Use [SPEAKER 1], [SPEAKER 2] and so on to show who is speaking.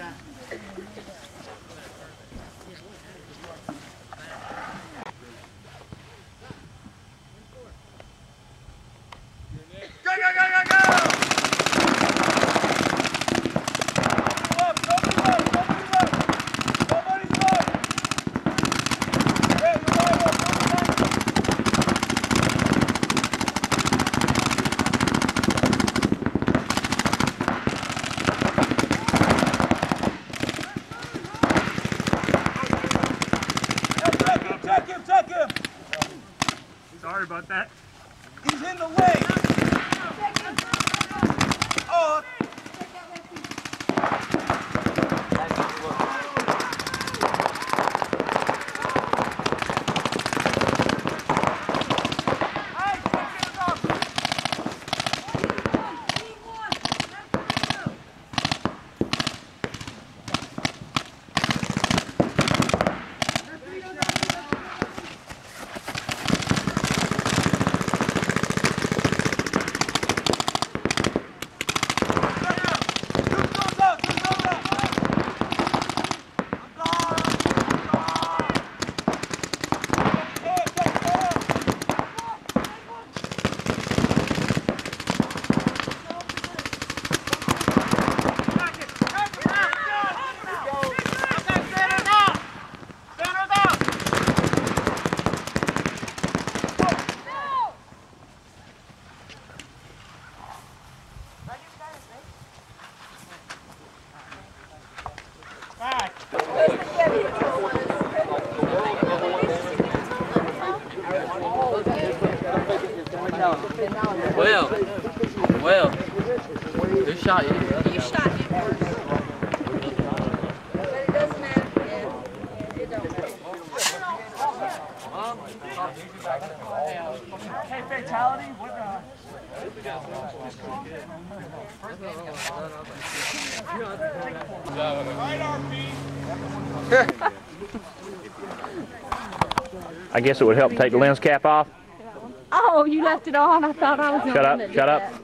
[SPEAKER 1] Check him!
[SPEAKER 2] Sorry about that.
[SPEAKER 1] He's in the way! Oh!
[SPEAKER 3] Well, who shot you?
[SPEAKER 4] You shot him first. But it doesn't matter. It don't matter.
[SPEAKER 2] Hey, fatality? What
[SPEAKER 5] I guess it would help take the lens cap off.
[SPEAKER 4] Oh, you left it on? I thought I was going to
[SPEAKER 5] Shut up.